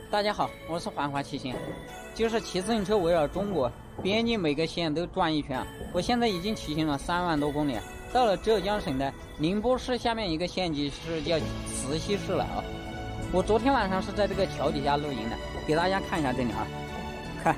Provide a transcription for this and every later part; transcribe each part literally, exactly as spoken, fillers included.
大家好，我是环华骑行，就是骑自行车围绕中国边境每个县都转一圈。我现在已经骑行了三万多公里，到了浙江省的宁波市下面一个县级市叫慈溪市了啊。我昨天晚上是在这个桥底下露营的，给大家看一下这里啊，看，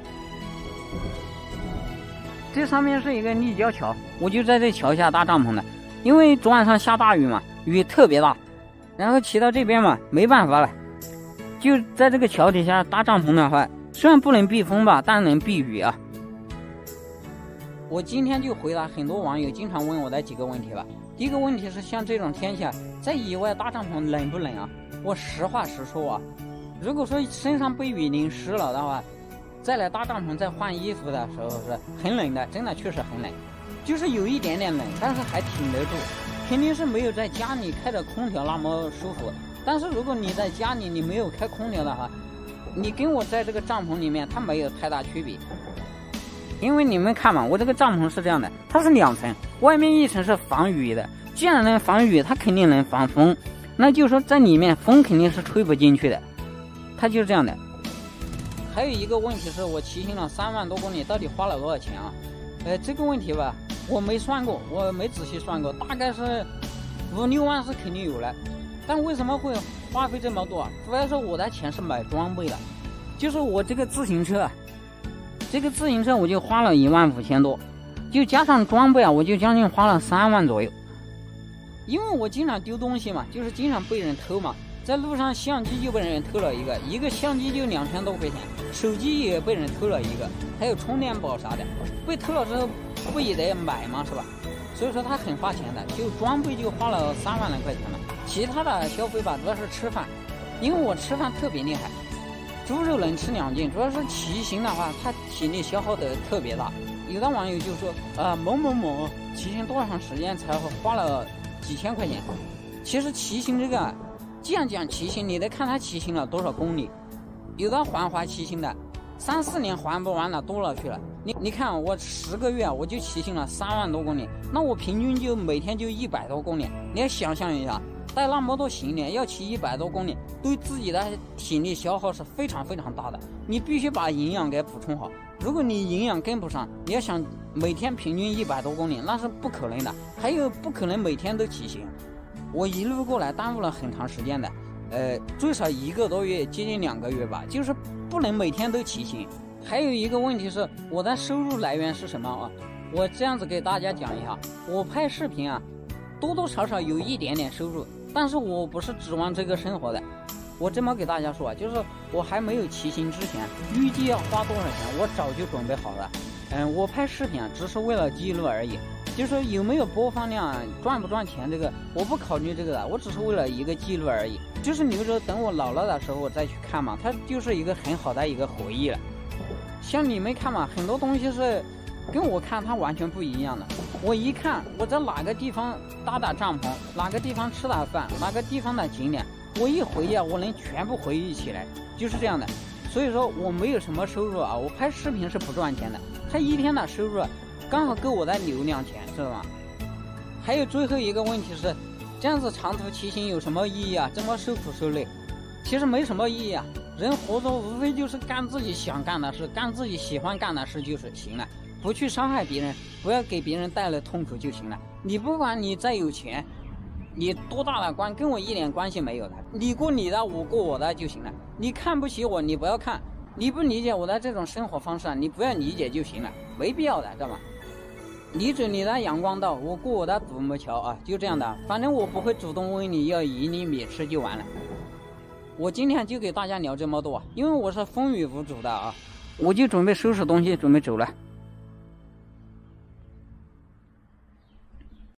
这上面是一个立交桥，我就在这桥下搭帐篷的。因为昨晚上下大雨嘛，雨特别大，然后骑到这边嘛，没办法了。就在这个桥底下搭帐篷的话，虽然不能避风吧，但能避雨啊。我今天就回答很多网友经常问我的几个问题吧。第一个问题是，像这种天气啊，在野外搭帐篷冷不冷啊？我实话实说啊，如果说身上被雨淋湿了的话，再来搭帐篷再换衣服的时候是很冷的，真的确实很冷，就是有一点点冷，但是还挺得住，肯定是没有在家里开着空调那么舒服。但是如果你在家里你没有开空调的话，你跟我在这个帐篷里面它没有太大区别。因为你们看嘛，我这个帐篷是这样的，它是两层，外面一层是防雨的，既然能防雨，它肯定能防风，那就是说在里面风肯定是吹不进去的，它就是这样的。还有一个问题是，我骑行了三万多公里，到底花了多少钱啊？呃，这个问题吧，我没算过，我没仔细算过，大概是五六万是肯定有了。但为什么会花费这么多啊？主要是我的钱是买装备的，就是我这个自行车，这个自行车我就花了一万五千多，就加上装备啊，我就将近花了三万左右。因为我经常丢东西嘛，就是经常被人偷嘛，在路上相机就被人偷了一个，一个相机就两千多块钱，手机也被人偷了一个，还有充电宝啥的，被偷了之后不也得买吗？是吧？所以说它很花钱的，就装备就花了三万来块钱了。其他的消费吧，主要是吃饭，因为我吃饭特别厉害，猪肉能吃两斤。主要是骑行的话，它体力消耗的特别大。有的网友就说啊、呃，某某某骑行多长时间才花了几千块钱。其实骑行这个，既然讲骑行，你得看他骑行了多少公里。有的环华骑行的，三四年还不完了，多了去了。你你看我十个月我就骑行了三万多公里，那我平均就每天就一百多公里。你要想象一下，带那么多行李要骑一百多公里，对自己的体力消耗是非常非常大的。你必须把营养给补充好。如果你营养跟不上，你要想每天平均一百多公里，那是不可能的。还有不可能每天都骑行。我一路过来耽误了很长时间的，呃，最少一个多月，接近两个月吧，就是不能每天都骑行。还有一个问题是，我的收入来源是什么啊？我这样子给大家讲一下，我拍视频啊，多多少少有一点点收入，但是我不是指望这个生活的。我这么给大家说啊，就是我还没有骑行之前，预计要花多少钱，我早就准备好了。嗯，我拍视频啊，只是为了记录而已。就是说有没有播放量，赚不赚钱，这个我不考虑这个的，我只是为了一个记录而已。就是留着等我老了的时候我再去看嘛，它就是一个很好的一个回忆了。像你们看嘛，很多东西是跟我看它完全不一样的。我一看我在哪个地方搭的帐篷，哪个地方吃的饭，哪个地方的景点，我一回忆啊，我能全部回忆起来，就是这样的。所以说我没有什么收入啊，我拍视频是不赚钱的，它一天的收入刚好够我的流量钱，知道吗？还有最后一个问题是，这样子长途骑行有什么意义啊？这么受苦受累，其实没什么意义啊。人活着无非就是干自己想干的事，干自己喜欢干的事就是行了，不去伤害别人，不要给别人带来痛苦就行了。你不管你再有钱，你多大的官，跟我一点关系没有的，你过你的，我过我的就行了。你看不起我，你不要看；你不理解我的这种生活方式，你不要理解就行了，没必要的，知道吗？你走你的阳光道，我过我的独木桥啊，就这样的。反正我不会主动问你要一粒米吃就完了。我今天就给大家聊这么多，因为我是风雨无阻的啊，我就准备收拾东西，准备走了。